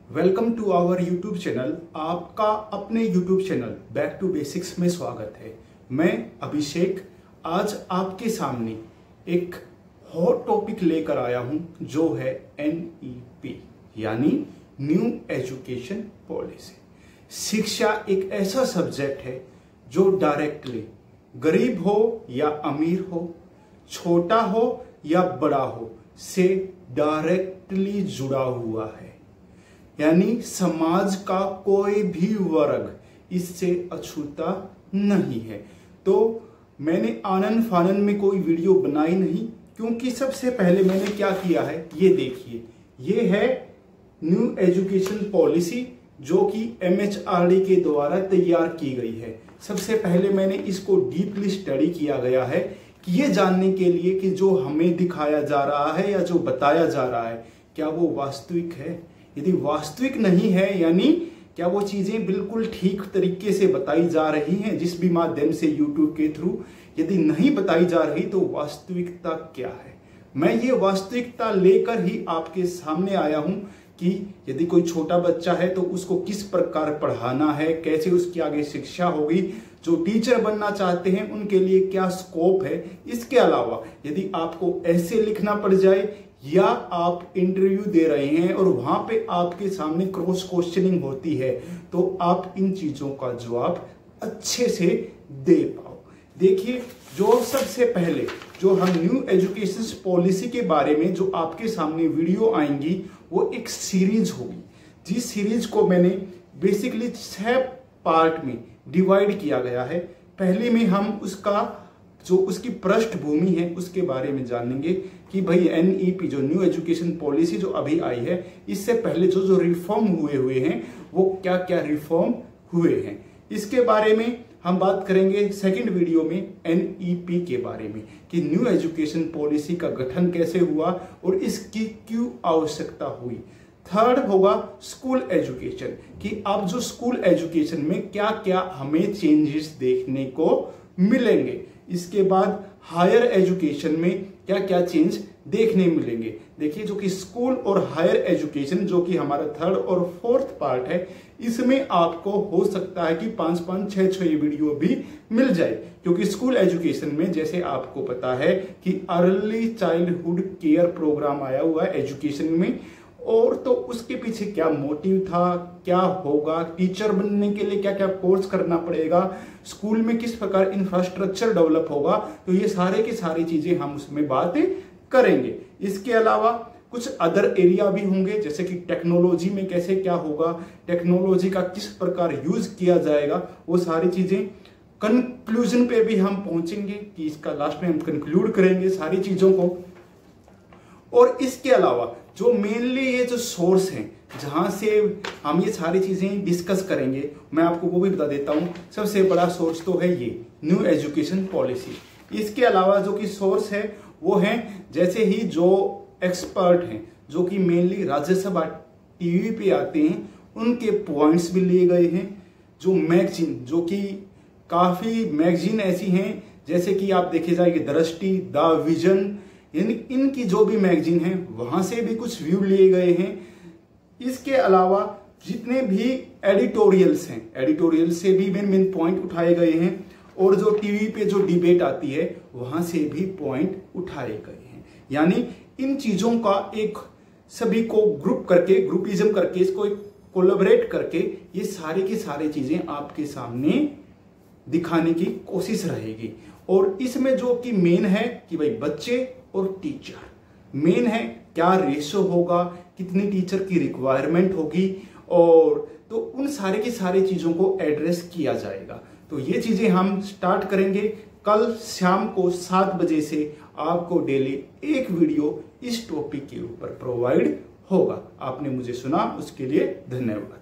Welcome to our YouTube channel. आपका अपने YouTube channel back to basics में स्वागत है। मैं अभिषेक आज आपके सामने एक हॉट टॉपिक लेकर आया हूं जो है NEP यानी न्यू एजुकेशन पॉलिसी। शिक्षा एक ऐसा सब्जेक्ट है जो डायरेक्टली गरीब हो या अमीर हो, छोटा हो या बड़ा हो, से डायरेक्टली जुड़ा हुआ है। यानी समाज का कोई भी वर्ग इससे अछूता नहीं है। तो मैंने आनन फानन में कोई वीडियो बनाई नहीं, क्योंकि सबसे पहले मैंने क्या किया है ये देखिए। ये है न्यू एजुकेशन पॉलिसी जो कि MHRD के द्वारा तैयार की गई है। सबसे पहले मैंने इसको डीपली स्टडी किया गया है कि ये जानने के लिए कि जो हमें दिखाया जा रहा है या जो बताया जा रहा है क्या वो वास्तविक है। यदि वास्तविक नहीं है यानी क्या वो चीजें बिल्कुल ठीक तरीके से बताई जा रही हैं जिस भी माध्यम से यूट्यूब के थ्रू, यदि नहीं बताई जा रही तो वास्तविकता क्या है। मैं ये वास्तविकता लेकर ही आपके सामने आया हूं कि यदि कोई छोटा बच्चा है तो उसको किस प्रकार पढ़ाना है, कैसे उसकी आगे शिक्षा होगी, जो टीचर बनना चाहते हैं उनके लिए क्या स्कोप है। इसके अलावा यदि आपको ऐसे लिखना पड़ जाए या आप इंटरव्यू दे रहे हैं और वहां पे आपके सामने क्रॉस क्वेश्चनिंग होती है तो आप इन चीजों का जवाब अच्छे से दे पाओ। देखिए, जो सबसे पहले जो हम न्यू एजुकेशन पॉलिसी के बारे में जो आपके सामने वीडियो आएंगी वो एक सीरीज होगी, जिस सीरीज को मैंने बेसिकली 6 पार्ट में डिवाइड किया गया है। पहले में हम उसकी पृष्ठभूमि है उसके बारे में जानेंगे कि भाई NEP जो न्यू एजुकेशन पॉलिसी जो अभी आई है, इससे पहले जो रिफॉर्म हुए हैं वो क्या क्या रिफॉर्म हुए हैं, इसके बारे में हम बात करेंगे। सेकंड वीडियो में NEP के बारे में कि न्यू एजुकेशन पॉलिसी का गठन कैसे हुआ और इसकी क्यों आवश्यकता हुई। थर्ड होगा स्कूल एजुकेशन कि अब जो स्कूल एजुकेशन में क्या क्या हमें चेंजेस देखने को मिलेंगे। इसके बाद हायर एजुकेशन में क्या क्या चेंज देखने मिलेंगे। देखिए, जो कि स्कूल और हायर एजुकेशन जो कि हमारा थर्ड और फोर्थ पार्ट है, इसमें आपको हो सकता है कि 5-5, 6-6 ये वीडियो भी मिल जाए, क्योंकि स्कूल एजुकेशन में जैसे आपको पता है कि अर्ली चाइल्डहुड केयर प्रोग्राम आया हुआ है एजुकेशन में, और तो उसके पीछे क्या मोटिव था, क्या होगा, टीचर बनने के लिए क्या क्या कोर्स करना पड़ेगा, स्कूल में किस प्रकार इंफ्रास्ट्रक्चर डेवलप होगा, तो ये सारे की सारी चीजें हम उसमें बात करेंगे। इसके अलावा कुछ अदर एरिया भी होंगे, जैसे कि टेक्नोलॉजी में कैसे क्या होगा, टेक्नोलॉजी का किस प्रकार यूज किया जाएगा, वो सारी चीजें। कंक्लूजन पे भी हम पहुंचेंगे कि इसका लास्ट में हम कंक्लूड करेंगे सारी चीजों को। और इसके अलावा जो मेनली ये जो सोर्स हैं जहां से हम ये सारी चीजें डिस्कस करेंगे, मैं आपको वो भी बता देता हूं। सबसे बड़ा सोर्स तो है ये न्यू एजुकेशन पॉलिसी। इसके अलावा जो कि सोर्स है वो है जैसे ही जो एक्सपर्ट हैं जो कि मेनली राज्यसभा टीवी पे आते हैं, उनके पॉइंट्स भी लिए गए हैं। जो मैगजीन, जो कि काफी मैगजीन ऐसी हैं जैसे कि आप देखे जाए कि दृष्टि, द विजन, इनकी जो भी मैगजीन है वहां से भी कुछ व्यू लिए गए हैं। इसके अलावा जितने भी एडिटोरियल्स हैं, एडिटोरियल से भी मेन पॉइंट उठाए गए हैं, और जो टीवी पे जो डिबेट आती है वहां से भी पॉइंट उठाए गए हैं। यानी इन चीजों का एक सभी को ग्रुप करके, ग्रुपिज्म करके, इसको एक कोलैबोरेट करके ये सारी की सारी चीजें आपके सामने दिखाने की कोशिश रहेगी। और इसमें जो कि मेन है कि भाई बच्चे और टीचर मेन है, क्या रेशो होगा, कितनी टीचर की रिक्वायरमेंट होगी, और तो उन सारे की सारी चीजों को एड्रेस किया जाएगा। तो ये चीजें हम स्टार्ट करेंगे कल शाम को 7 बजे से। आपको डेली एक वीडियो इस टॉपिक के ऊपर प्रोवाइड होगा। आपने मुझे सुना उसके लिए धन्यवाद।